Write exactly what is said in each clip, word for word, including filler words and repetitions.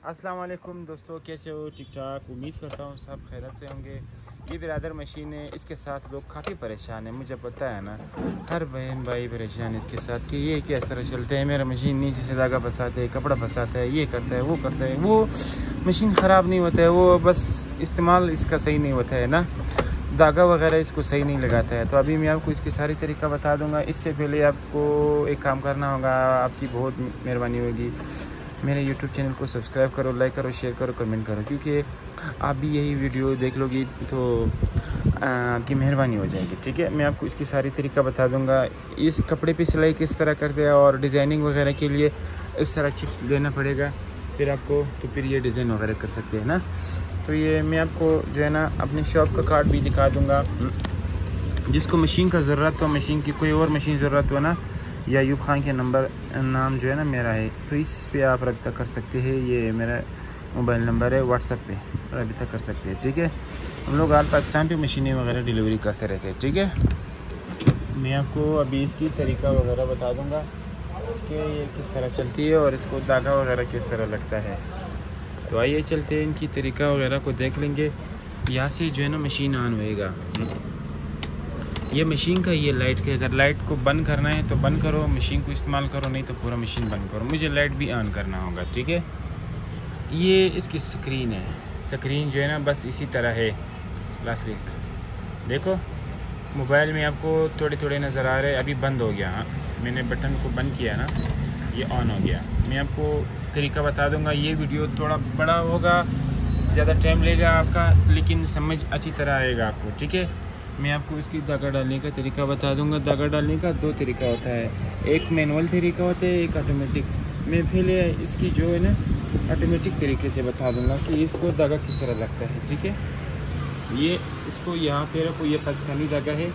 अस्सलाम वालेकुम दोस्तों, कैसे हो? ठीक ठाक, उम्मीद करता हूँ सब खैरियत से होंगे। ये बिरादर मशीन है, इसके साथ लोग काफ़ी परेशान हैं। मुझे पता है ना, हर बहन भाई परेशान है इसके साथ कि ये क्या तरह चलते हैं। मेरा मशीन नीचे से धागा फंसाते है, कपड़ा फंसाता है, ये करता है, वो करता है। वो मशीन ख़राब नहीं होता है, वो बस इस्तेमाल इसका सही नहीं होता है ना, धागा वगैरह इसको सही नहीं लगाता है। तो अभी मैं आपको इसकी सारी तरीका बता दूंगा। इससे पहले आपको एक काम करना होगा, आपकी बहुत मेहरबानी होगी, मेरे यूट्यूब चैनल को सब्सक्राइब करो, लाइक करो, शेयर करो, कमेंट करो, क्योंकि आप भी यही वीडियो देख लोगी तो आपकी मेहरबानी हो जाएगी। ठीक है, मैं आपको इसकी सारी तरीका बता दूंगा। इस कपड़े पे सिलाई किस तरह करते हैं और डिज़ाइनिंग वगैरह के लिए इस तरह चिप्स लेना पड़ेगा फिर आपको, तो फिर ये डिज़ाइन वगैरह कर सकते हैं ना। तो ये मैं आपको जो है ना अपनी शॉप का कार्ड भी दिखा दूँगा। जिसको मशीन का ज़रूरत हो, मशीन की कोई और मशीन ज़रूरत हो ना, या यूब खान के नंबर नाम जो है ना मेरा है, तो इस पे आप रब्ता कर सकते हैं। ये मेरा मोबाइल नंबर है, व्हाट्सएप पे रब्ता कर सकते हैं। ठीक है, हम लोग आल पाकिस्तान पे मशीनें वगैरह डिलीवरी करते रहते हैं। ठीक है, मैं आपको अभी इसकी तरीका वगैरह बता दूंगा कि ये किस तरह चलती है और इसको धागा वगैरह किस तरह लगता है। तो आइए चलते हैं, इनकी तरीका वगैरह को देख लेंगे। यहाँ से जो है ना मशीन ऑन होएगा। ये मशीन का ये लाइट के, अगर लाइट को बंद करना है तो बंद करो, मशीन को इस्तेमाल करो, नहीं तो पूरा मशीन बंद करो। मुझे लाइट भी ऑन करना होगा। ठीक है, ये इसकी स्क्रीन है। स्क्रीन जो है ना बस इसी तरह है प्लास्टिक। देखो मोबाइल में आपको थोड़े थोड़े नज़र आ रहे हैं। अभी बंद हो गया, हाँ मैंने बटन को बंद किया ना, ये ऑन हो गया। मैं आपको तरीका बता दूंगा। ये वीडियो थोड़ा बड़ा होगा, ज़्यादा टाइम लेगा आपका, लेकिन समझ अच्छी तरह आएगा आपको। ठीक है, मैं आपको इसकी धागा डालने का तरीका बता दूंगा। धागा डालने का दो तरीका होता है, एक मैनुअल तरीका होता है, एक ऑटोमेटिक। मैं पहले इसकी जो है ना ऑटोमेटिक तरीके से बता दूंगा कि इसको धागा किस तरह लगता है। ठीक है, ये इसको यहाँ पे रखो, ये पाकिस्तानी धागा है,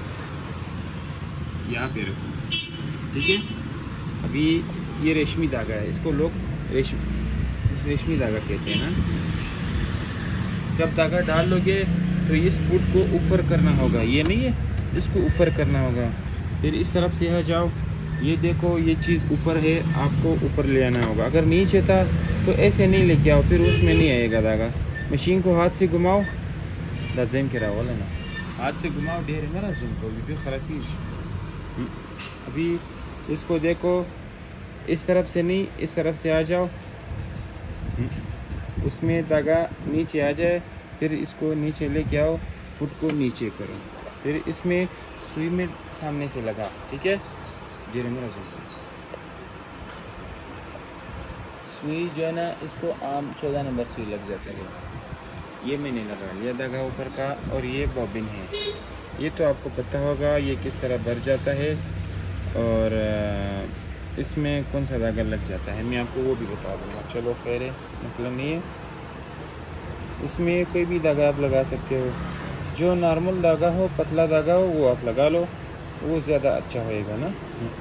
यहाँ पे रखो। ठीक है, अभी ये रेशमी धागा है, इसको लोग रेशमी रेशमी धागा कहते हैं ना। जब धागा डाल लोगे तो इस फुट को ऊपर करना होगा, ये नहीं है, इसको ऊपर करना होगा। फिर इस तरफ से आ जाओ, ये देखो ये चीज़ ऊपर है, आपको ऊपर ले आना होगा। अगर नीचे था तो ऐसे नहीं लेके आओ, फिर उसमें नहीं आएगा धागा। मशीन को हाथ से घुमाओ, दाजेम के रहा वाला ना, हाथ से घुमाओ, ढेर है मेरा जूम को वीडियो खराब। अभी इसको देखो, इस तरफ से नहीं, इस तरफ से आ जाओ, उसमें धागा नीचे आ जाए, फिर इसको नीचे लेके आओ, फुट को नीचे करो, फिर इसमें सुई में सामने से लगा। ठीक है, जी मेरा सुई जो है ना, इसको आम चौदह नंबर सुई लग जाता है। ये मैंने लगा लिया धागा ऊपर का, और ये बॉबिन है। ये तो आपको पता होगा ये किस तरह भर जाता है और इसमें कौन सा धागा लग जाता है, मैं आपको वो भी बता दूँगा। चलो खैर है, मसला नहीं है। इसमें कोई भी धागा आप लगा सकते हो, जो नॉर्मल धागा हो, पतला धागा हो, वो आप लगा लो, वो ज़्यादा अच्छा होएगा ना।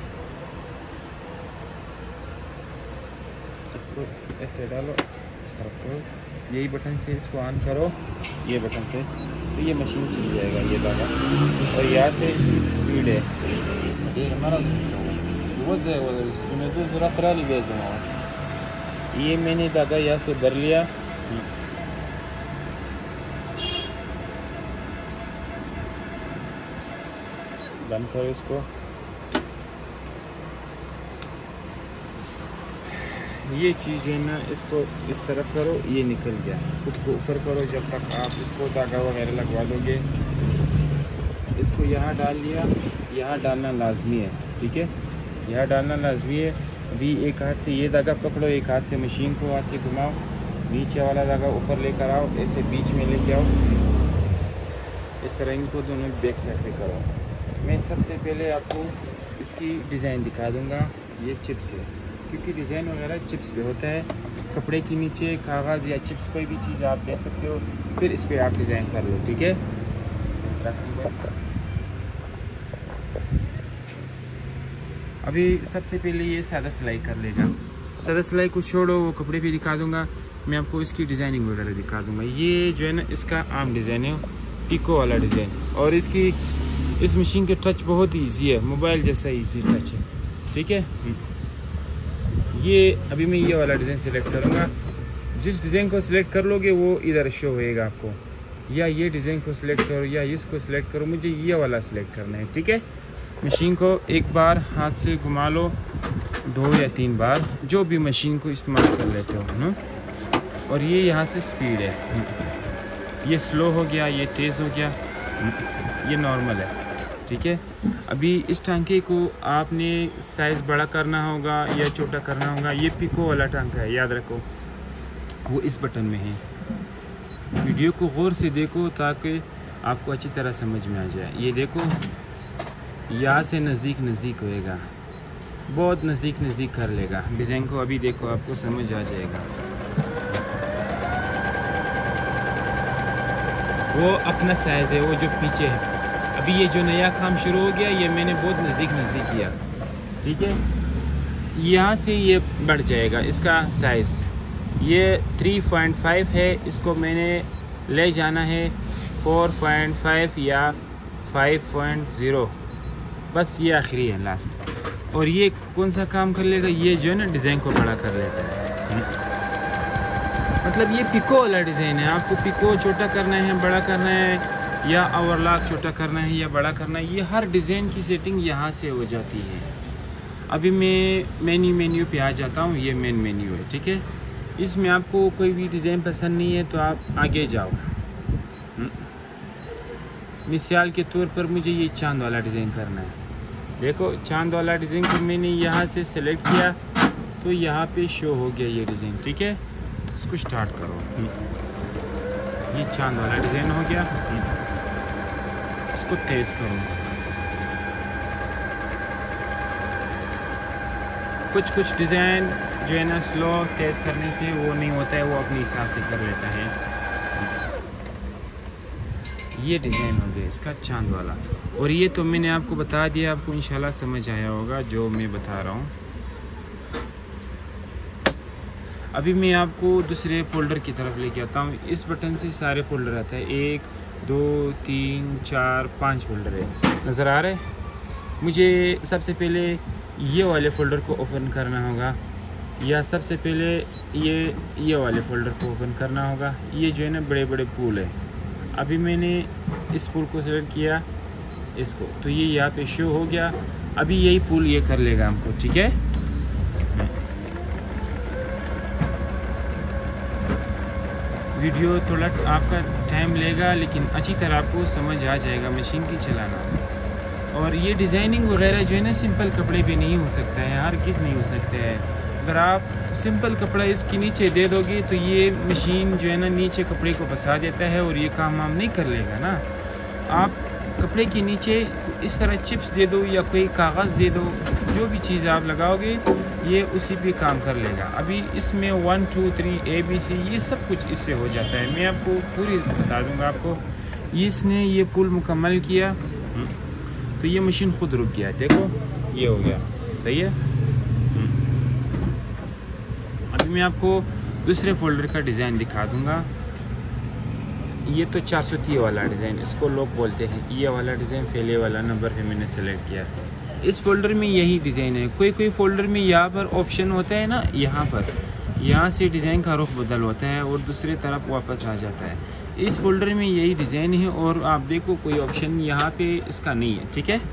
इसको ऐसे डालो, इस तरफ करो, यही बटन से इसको ऑन करो, ये बटन से, तो ये मशीन चल जाएगा ये धागा। और यहाँ से इसकी स्पीड है, ये हमारा बहुत ज़रा ली भेजना। ये मैंने धागा यहाँ से भर लिया, बंद करो इसको। ये चीज़ जो है ना, इसको इस तरफ करो, ये निकल गया, खुद को ऊपर करो। जब तक आप इसको धागा वगैरह लगवा दोगे, इसको यहाँ डाल लिया, यहाँ डालना लाजमी है। ठीक है, यहाँ डालना लाजमी है। अभी एक हाथ से ये धागा पकड़ो, एक हाथ से मशीन को हाथ से घुमाओ, नीचे वाला धागा ऊपर लेकर आओ, ऐसे बीच में लेके आओ, इस तरह इनको दोनों बैक साइड पे करो। मैं सबसे पहले आपको इसकी डिज़ाइन दिखा दूंगा। ये चिप्स है, क्योंकि डिज़ाइन वगैरह चिप्स पे होता है। कपड़े के नीचे कागज़ या चिप्स कोई भी चीज़ आप दे सकते हो, फिर इस पर आप डिज़ाइन कर लो। ठीक है, इस तरह अभी सबसे पहले ये सादा सिलाई कर लेगा। सादा सिलाई को छोड़ो, वो कपड़े पे दिखा दूंगा। मैं आपको इसकी डिज़ाइनिंग वगैरह दिखा दूंगा। ये जो है ना, इसका आम डिज़ाइन है, पिको वाला डिज़ाइन, और इसकी इस मशीन के टच बहुत इजी है, मोबाइल जैसा इजी टच है। ठीक है, ये अभी मैं ये वाला डिज़ाइन सेलेक्ट करूँगा। जिस डिज़ाइन को सिलेक्ट कर लोगे वो इधर शो होएगा आपको, या ये डिज़ाइन को सिलेक्ट करो या इसको सिलेक्ट करो, मुझे ये वाला सिलेक्ट करना है। ठीक है, मशीन को एक बार हाथ से घुमा लो, दो या तीन बार, जो भी मशीन को इस्तेमाल कर लेते हो ना। और ये यहाँ से स्पीड है, ये स्लो हो गया, ये तेज़ हो गया, ये नॉर्मल है। ठीक है, अभी इस टांके को आपने साइज़ बड़ा करना होगा या छोटा करना होगा। ये पिको वाला टांका है, याद रखो, वो इस बटन में है। वीडियो को गौर से देखो ताकि आपको अच्छी तरह समझ में आ जाए। ये देखो, यहाँ से नज़दीक नज़दीक होएगा, बहुत नज़दीक नज़दीक कर लेगा डिज़ाइन को। अभी देखो, आपको समझ आ जाएगा। वो अपना साइज़ है, वो जो पीछे है। अभी ये जो नया काम शुरू हो गया, ये मैंने बहुत नज़दीक नज़दीक किया। ठीक है, यहाँ से ये बढ़ जाएगा इसका साइज़। ये थ्री पॉइंट फाइव है, इसको मैंने ले जाना है फोर पॉइंट फाइव या फाइव पॉइंट ज़ीरो, बस ये आखिरी है लास्ट। और ये कौन सा काम कर लेगा, ये जो है ना डिज़ाइन को बड़ा कर लेता है। मतलब ये पिको वाला डिज़ाइन है, आपको पिको छोटा करना है, बड़ा करना है, या ओवरलॉक छोटा करना है या बड़ा करना है, ये हर डिज़ाइन की सेटिंग यहाँ से हो जाती है। अभी मैं मेन्यू मेन्यू पे आ जाता हूँ, ये मेन मेन्यू है। ठीक है, इसमें आपको कोई भी डिज़ाइन पसंद नहीं है तो आप आगे जाओ। मिसाल के तौर पर मुझे ये चांद वाला डिज़ाइन करना है। देखो, चांद वाला डिज़ाइन को मैंने यहाँ से सेलेक्ट किया तो यहाँ पे शो हो गया ये डिज़ाइन। ठीक है, इसको स्टार्ट करो। ये चांद वाला डिज़ाइन हो गया, इसको तेज़ करो। कुछ कुछ डिज़ाइन जो है ना स्लो तेज़ करने से वो नहीं होता है, वो अपने हिसाब से कर लेता है। ये डिज़ाइन हो गया इसका चांद वाला। और ये तो मैंने आपको बता दिया, आपको इंशाल्लाह समझ आया होगा जो मैं बता रहा हूँ। अभी मैं आपको दूसरे फ़ोल्डर की तरफ लेके आता हूँ। इस बटन से सारे फ़ोल्डर आता है, एक दो तीन चार पाँच फ़ोल्डर है, नज़र आ रहा है। मुझे सबसे पहले ये वाले फ़ोल्डर को ओपन करना होगा, या सबसे पहले ये ये वाले फ़ोल्डर को ओपन करना होगा। ये जो है ना बड़े बड़े पूल है। अभी मैंने इस पूल को सेलेक्ट किया, इसको, तो ये यहाँ पे शो हो गया। अभी यही पूल ये कर लेगा हमको। ठीक है, वीडियो थोड़ा आपका टाइम लेगा, लेकिन अच्छी तरह आपको समझ आ जाएगा मशीन की चलाना। और ये डिज़ाइनिंग वगैरह जो है ना सिंपल कपड़े पे नहीं हो सकता है, हर किस नहीं हो सकता है। अगर आप सिंपल कपड़ा इसके नीचे दे दोगे तो ये मशीन जो है ना नीचे कपड़े को फंसा देता है और ये काम हम नहीं कर लेगा ना। आप कपड़े के नीचे इस तरह चिप्स दे दो या कोई कागज़ दे दो, जो भी चीज़ आप लगाओगे ये उसी पे काम कर लेगा। अभी इसमें one two three A B C ये सब कुछ इससे हो जाता है। मैं आपको पूरी बता दूंगा आपको। इसने ये पुल मुकम्मल किया तो ये मशीन खुद रुक गया। देखो ये हो गया, सही है। अभी मैं आपको दूसरे फोल्डर का डिज़ाइन दिखा दूंगा। ये तो चार सौ तीस वाला डिज़ाइन, इसको लोग बोलते हैं। ये वाला डिज़ाइन फैले वाला नंबर पे मैंने सेलेक्ट किया। इस फोल्डर में यही डिज़ाइन है। कोई कोई फोल्डर में यहाँ पर ऑप्शन होता है ना, यहाँ पर यहाँ से डिज़ाइन का रुख बदल होता है और दूसरी तरफ वापस आ जाता है। इस फोल्डर में यही डिज़ाइन है और आप देखो कोई ऑप्शन यहाँ पे इसका नहीं है। ठीक है,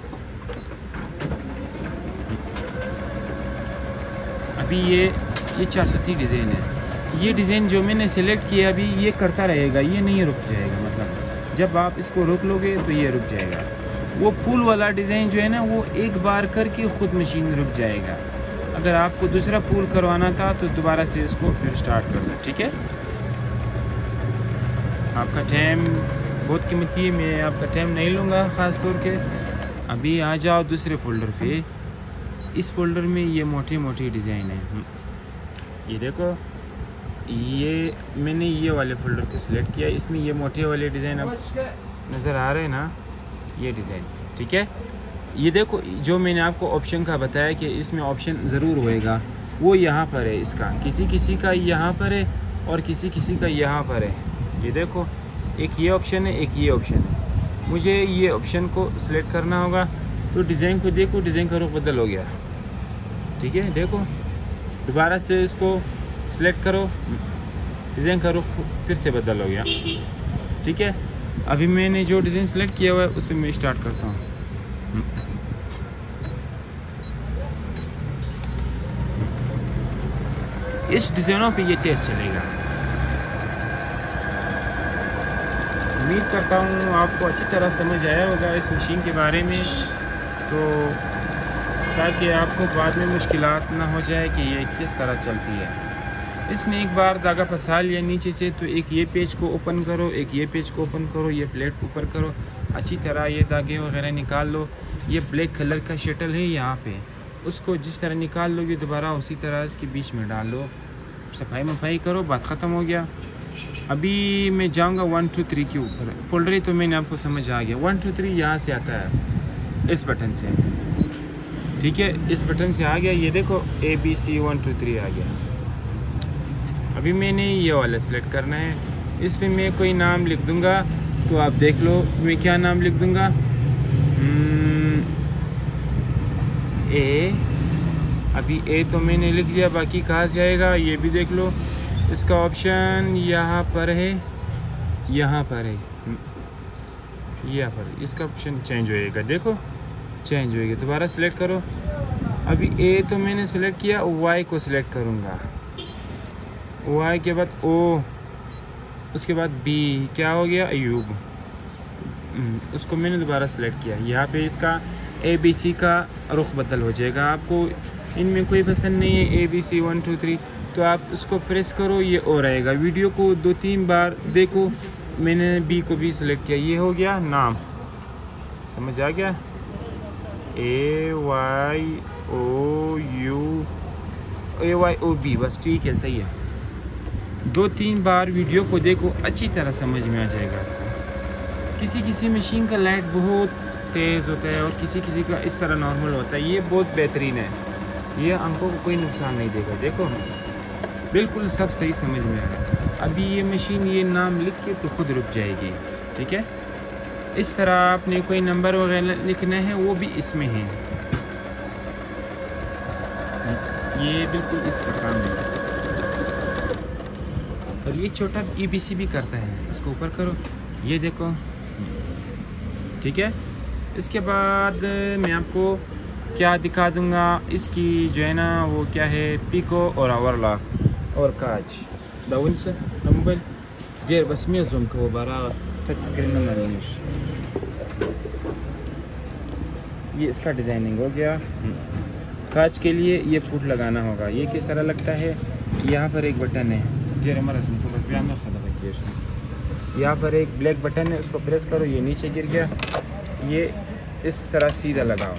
अभी ये ये चार सौ तीस डिज़ाइन है। ये डिज़ाइन जो मैंने सेलेक्ट किया अभी ये करता रहेगा, ये नहीं रुक जाएगा। मतलब जब आप इसको रोक लोगे तो ये रुक जाएगा। वो पुल वाला डिज़ाइन जो है ना वो एक बार करके ख़ुद मशीन रुक जाएगा। अगर आपको दूसरा पुल करवाना था तो दोबारा से इसको फिर स्टार्ट कर दो। ठीक है, आपका टाइम बहुत कीमती है, मैं आपका टाइम नहीं लूँगा ख़ास तौर के। अभी आ जाओ दूसरे फोल्डर पे। इस फोल्डर में ये मोटी मोटी डिज़ाइन है। ये देखो, ये मैंने ये वाले फोल्डर को सिलेक्ट किया। इसमें ये मोटे वाले डिज़ाइन अब नज़र आ रहे हैं ना, ये डिज़ाइन। ठीक है, ये देखो जो मैंने आपको ऑप्शन का बताया कि इसमें ऑप्शन ज़रूर होएगा, वो यहाँ पर है। इसका किसी किसी का यहाँ पर है और किसी किसी का यहाँ पर है। ये देखो, एक ये ऑप्शन है, एक ये ऑप्शन है। मुझे ये ऑप्शन को सिलेक्ट करना होगा तो डिज़ाइन को देखो, डिज़ाइन का रुख बदल हो गया। ठीक है, देखो दोबारा से इसको सिलेक्ट करो, डिज़ाइन का रुख फिर से बदल हो गया। ठीक है, अभी मैंने जो डिज़ाइन सेलेक्ट किया हुआ है उस पर मैं स्टार्ट करता हूँ। इस डिज़ाइनों पे ये टेस्ट चलेगा। उम्मीद करता हूँ आपको अच्छी तरह समझ आया होगा इस मशीन के बारे में, तो ताकि आपको बाद में मुश्किलात ना हो जाए कि ये किस तरह चलती है। इसने एक बार धागा फंसा लिया नीचे से, तो एक ये पेज को ओपन करो, एक ये पेज को ओपन करो, ये प्लेट ऊपर करो, अच्छी तरह ये धागे वगैरह निकाल लो। ये ब्लैक कलर का शटल है यहाँ पे, उसको जिस तरह निकाल लोगे दोबारा उसी तरह इसके बीच में डाल लो, सफाई मफाई करो, बात ख़त्म हो गया। अभी मैं जाऊँगा वन टू थ्री के ऊपर। फोल्डर तो मैंने आपको समझ आ गया। वन टू थ्री यहाँ से आता है इस बटन से। ठीक है, इस बटन से आ गया, ये देखो A B C one two three आ गया। अभी मैंने ये वाला सेलेक्ट करना है, इस पर मैं कोई नाम लिख दूंगा, तो आप देख लो मैं क्या नाम लिख दूंगा। ए, अभी ए तो मैंने लिख दिया, बाकी कहाँ से आएगा ये भी देख लो। इसका ऑप्शन यहाँ पर है, यहाँ पर है, यहाँ पर इसका ऑप्शन चेंज होएगा, देखो चेंज होएगा। दोबारा सेलेक्ट करो। अभी ए तो मैंने सेलेक्ट किया, वाई को सिलेक्ट करूँगा, वाई के बाद ओ, उसके बाद बी, क्या हो गया अयूब, उसको मैंने दोबारा सेलेक्ट किया। यहाँ पे इसका ए बी सी का रुख बदल हो जाएगा। आपको इनमें कोई पसंद नहीं है A B C one two three, तो आप उसको प्रेस करो, ये ओ रहेगा। वीडियो को दो तीन बार देखो। मैंने बी को भी सिलेक्ट किया, ये हो गया नाम, समझ आ गया, A Y O U, A Y O B, बस ठीक है, सही है। दो तीन बार वीडियो को देखो, अच्छी तरह समझ में आ जाएगा। किसी किसी मशीन का लाइट बहुत तेज़ होता है और किसी किसी का इस तरह नॉर्मल होता है। ये बहुत बेहतरीन है, ये आंखों को कोई नुकसान नहीं देगा। देखो बिल्कुल सब सही समझ में आ रहा। अभी ये मशीन ये नाम लिख के तो खुद रुक जाएगी। ठीक है, इस तरह आपने कोई नंबर वगैरह लिखना है वो भी इसमें है, ये बिल्कुल इसका काम है। और ये छोटा ई बी सी भी करता है, इसको ऊपर करो, ये देखो। ठीक है, इसके बाद मैं आपको क्या दिखा दूंगा, इसकी जो है ना वो क्या है, पिको और ओवरलॉक और काज दाउन से मोबाइल देर बस मैं जूम को बारा टच स्क्रीन में मानिश। ये इसका डिज़ाइनिंग हो गया। काज के लिए ये फुट लगाना होगा। ये किस तरह लगता है, यहाँ पर एक बटन है, यहाँ पर एक ब्लैक बटन है, उसको प्रेस करो, ये नीचे गिर गया, ये इस तरह सीधा लगाओ।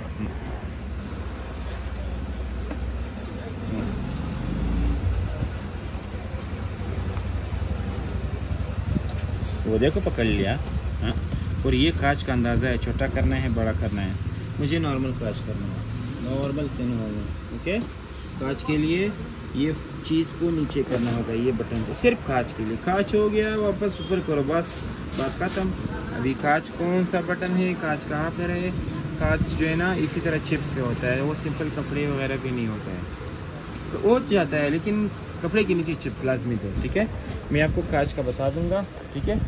वो देखो पकड़ लिया। हाँ, और ये कांच का अंदाज़ा है, छोटा करना है बड़ा करना है। मुझे नॉर्मल कांच करना है, नॉर्मल से नॉर्मल। ओके, कांच के लिए ये चीज़ को नीचे करना होगा, ये बटन को सिर्फ कांच के लिए। कांच हो गया, वापस ऊपर करो, बस बात खत्म। अभी कांच कौन सा बटन है, कांच कहाँ पर है। कांच जो है ना इसी तरह चिप्स पे होता है, वो सिंपल कपड़े वगैरह पे नहीं होता है, तो हो जाता है, लेकिन कपड़े के नीचे चिप्स लाजमी दो। ठीक है, मैं आपको कांच का बता दूंगा। ठीक है,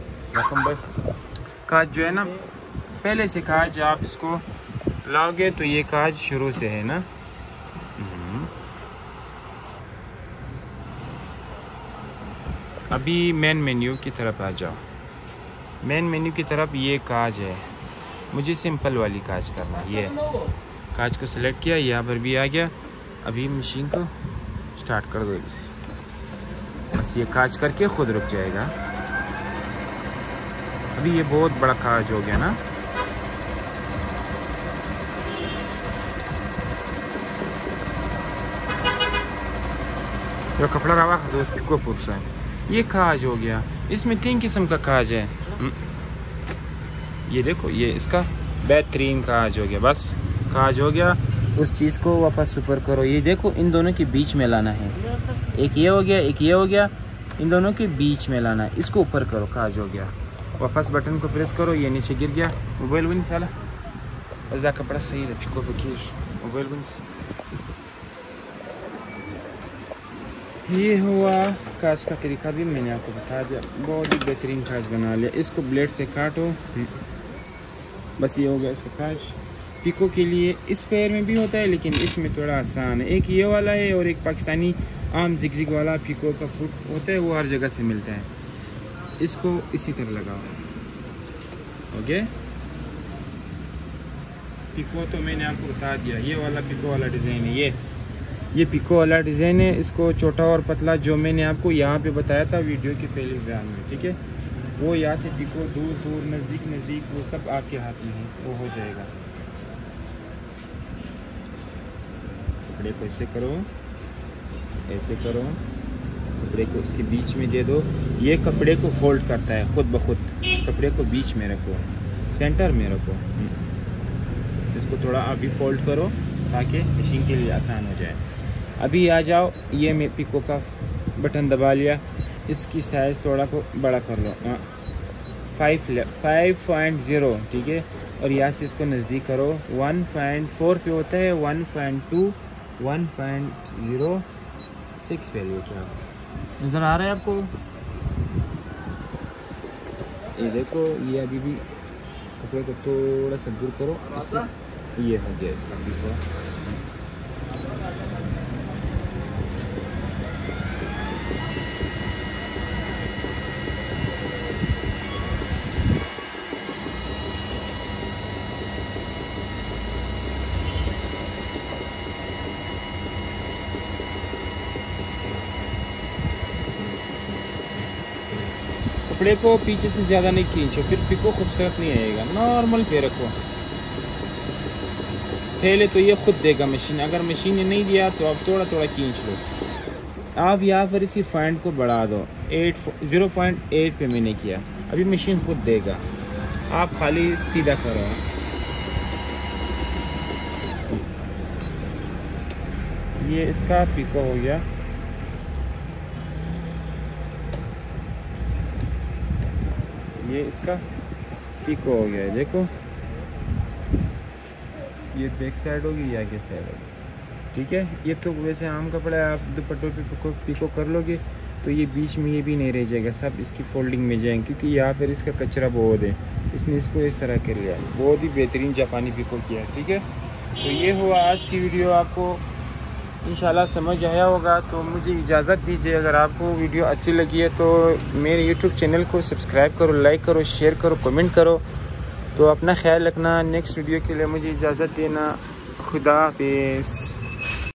कांच जो है ना पहले से कांच आप इसको लाओगे तो ये कांच शुरू से है ना। अभी मेन मेन्यू की तरफ आ जाओ। मेन मेन्यू की तरफ ये कांच है, मुझे सिंपल वाली कांच करना है। ये कांच को सिलेक्ट किया, यहाँ पर भी आ गया। अभी मशीन को स्टार्ट कर दो, बस बस ये कांच करके खुद रुक जाएगा। अभी ये बहुत बड़ा कांच हो गया ना। जो कपड़ा रवा को पुरुष है, ये काज हो गया। इसमें तीन किस्म का काज है, ये देखो, ये इसका बेहतरीन काज हो गया। बस काज हो गया, उस चीज़ को वापस ऊपर करो। ये देखो, इन दोनों के बीच में लाना है, एक ये हो गया एक ये हो गया, इन दोनों के बीच में लाना है, इसको ऊपर करो, काज हो गया। वापस बटन को प्रेस करो, ये नीचे गिर गया। मोबाइल बनी साला अजा कपड़ा सही है, फिको बकीश मोबाइल बनी। ये हुआ काज का तरीका भी मैंने आपको बता दिया, बहुत ही बेहतरीन काज बना लिया। इसको ब्लेड से काटो, बस ये हो गया इसका काज। पिको के लिए इस पैर में भी होता है लेकिन इसमें थोड़ा आसान है। एक ये वाला है और एक पाकिस्तानी आम जिग-जिग वाला पिको का फुट होता है, वो हर जगह से मिलता है। इसको इसी तरह लगाओ। ओके, पिको तो मैंने आपको बता दिया, ये वाला पिको वाला डिज़ाइन है। ये ये पिको वाला डिज़ाइन है। इसको छोटा और पतला जो मैंने आपको यहाँ पे बताया था वीडियो के पहले बयान में, ठीक है, वो यहाँ से पिको दूर दूर नज़दीक नज़दीक वो सब आपके हाथ में है, वो हो जाएगा। कपड़े को ऐसे करो, ऐसे करो, कपड़े को इसके बीच में दे दो। ये कपड़े को फोल्ड करता है खुद ब खुद। कपड़े को बीच में रखो, सेंटर में रखो। इसको थोड़ा अभी फोल्ड करो ताकि फिशिंग के लिए आसान हो जाए। अभी आ जाओ, ये मैं पिको का बटन दबा लिया, इसकी साइज़ थोड़ा को बड़ा कर लो, फाइव फाइव पॉइंट ज़ीरो, ठीक है। और यहाँ से इसको नज़दीक करो, वन पॉइंट फोर पे होता है, one point two, one point zero six पे लियो। क्या नज़र आ रहा है आपको? ये देखो, ये अभी भी कपड़े को थोड़ा सा दूर करो, इससे ये हो गया इसका पिको। कपड़े को पीछे से ज़्यादा नहीं खींचो, फिर पिको खूबसूरत नहीं आएगा। नॉर्मल पे रखो, पहले तो ये खुद देगा मशीन। अगर मशीन ने नहीं दिया तो आप थोड़ा थोड़ा खींच लो। आप यहाँ पर इसकी पॉइंट को बढ़ा दो, एट ज़ीरो पॉइंट एट पे मैंने किया, अभी मशीन खुद देगा। आप खाली सीधा करो। ये इसका पिको हो गया। ये इसका पिको हो गया है, देखो। ये बैक साइड होगी, ये आगे साइड होगी, ठीक है। ये तो वैसे आम कपड़ा है, आप दुपट्टों पे पिको पिको कर लोगे तो ये बीच में ये भी नहीं रह जाएगा, सब इसकी फोल्डिंग में जाएंगे, क्योंकि यहाँ पर इसका कचरा बहुत है। इसने इसको इस तरह कर लिया, बहुत ही बेहतरीन जापानी पिको किया, ठीक है। तो ये हुआ आज की वीडियो, आपको इंशाल्लाह समझ आया होगा। तो मुझे इजाज़त दीजिए। अगर आपको वीडियो अच्छी लगी है तो मेरे यूट्यूब चैनल को सब्सक्राइब करो, लाइक करो, शेयर करो, कमेंट करो। तो अपना ख्याल रखना। नेक्स्ट वीडियो के लिए मुझे इजाज़त देना। खुदा हाफिज़।